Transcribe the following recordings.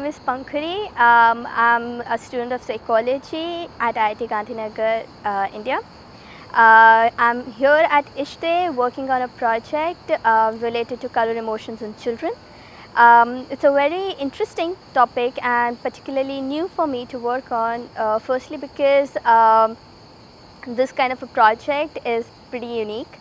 name is Pankhuri. I'm a student of psychology at IIT Gandhinagar, India. I'm here at ISCTE working on a project related to color emotions in children. It's a very interesting topic and particularly new for me to work on, firstly because this kind of a project is pretty unique.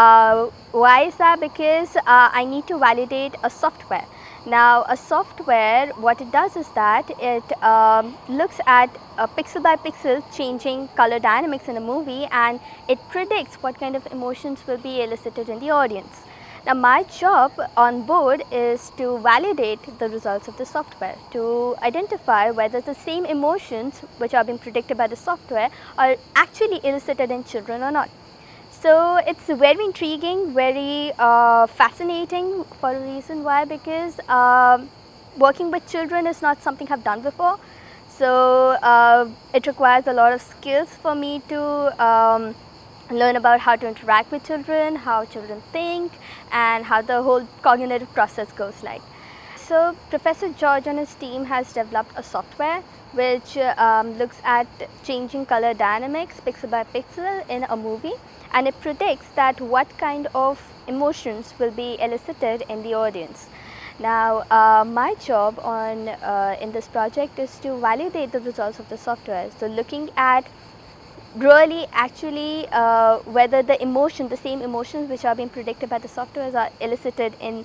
Why is that? Because I need to validate a software. Now a software, what it does is that it looks at pixel by pixel changing color dynamics in a movie, and it predicts what kind of emotions will be elicited in the audience. Now my job on board is to validate the results of the software, to identify whether the same emotions which are being predicted by the software are actually elicited in children or not. So it's very intriguing, very fascinating for a reason. Why? Because working with children is not something I've done before. So it requires a lot of skills for me to learn about how to interact with children, how children think, and how the whole cognitive process goes like. So Professor Jorge and his team has developed a software which looks at changing color dynamics pixel by pixel in a movie, and it predicts that what kind of emotions will be elicited in the audience. Now my job on in this project is to validate the results of the software. So looking at really actually whether the same emotions which are being predicted by the softwares are elicited in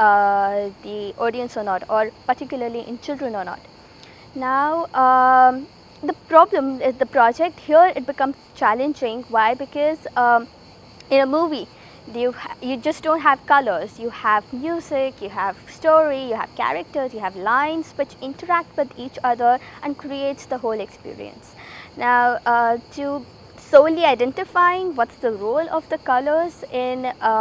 the audience or not, or particularly in children or not. Now the problem is the project here, it becomes challenging. Why? Because in a movie you just don't have colors, you have music, you have story, you have characters, you have lines which interact with each other and creates the whole experience. Now to solely identifying what's the role of the colors in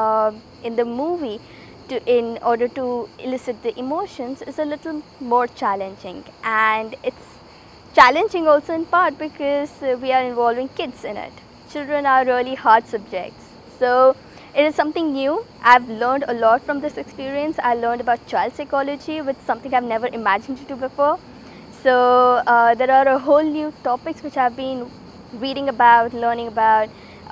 the movie in order to elicit the emotions is a little more challenging, and it's challenging also in part because we are involving kids in it. Children are really hard subjects, so it is something new. I've learned a lot from this experience. I learned about child psychology, which is something I've never imagined to do before. So there are a whole new topics which I've been reading about, learning about.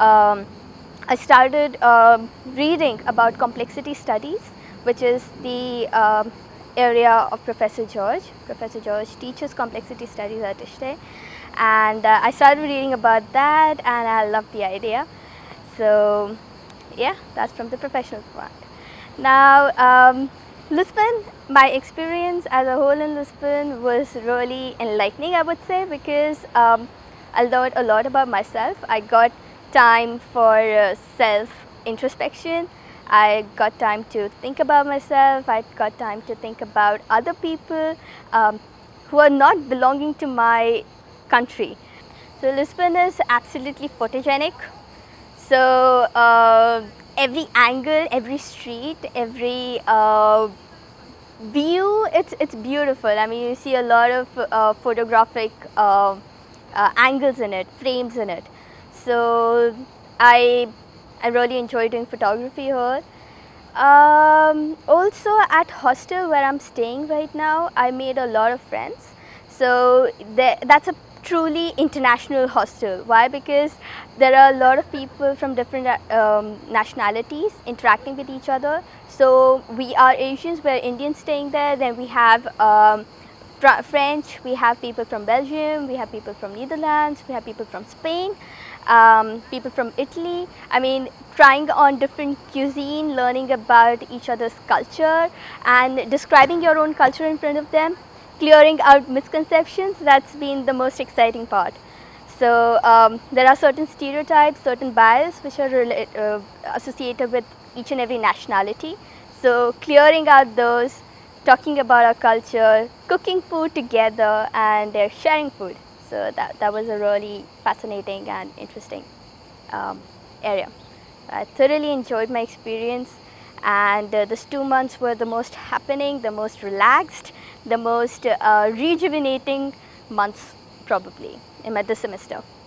I started reading about complexity studies, which is the area of Professor Jorge. Professor Jorge teaches complexity studies at ISCTE, and I started reading about that, and I love the idea. So yeah, that's from the professional part. Now Lisbon, my experience as a whole in Lisbon was really enlightening, I would say, because I learned a lot about myself. I got time for self-introspection. I got time to think about myself. I got time to think about other people who are not belonging to my country. So Lisbon is absolutely photogenic. So every angle, every street, every view, it's beautiful. I mean, you see a lot of photographic angles in it, frames in it. So I really enjoy doing photography here. Also at hostel where I'm staying right now, I made a lot of friends. So that's a truly international hostel. Why? Because there are a lot of people from different nationalities interacting with each other. So we are Asians, we're Indians staying there, then we have French, we have people from Belgium, we have people from Netherlands, we have people from Spain, people from Italy. I mean, trying on different cuisine, learning about each other's culture and describing your own culture in front of them, clearing out misconceptions, that's been the most exciting part. So there are certain stereotypes, certain bias which are associated with each and every nationality. So clearing out those, talking about our culture, cooking food together, and sharing food. So that was a really fascinating and interesting area. I thoroughly enjoyed my experience, and these 2 months were the most happening, the most relaxed, the most rejuvenating months probably in this semester.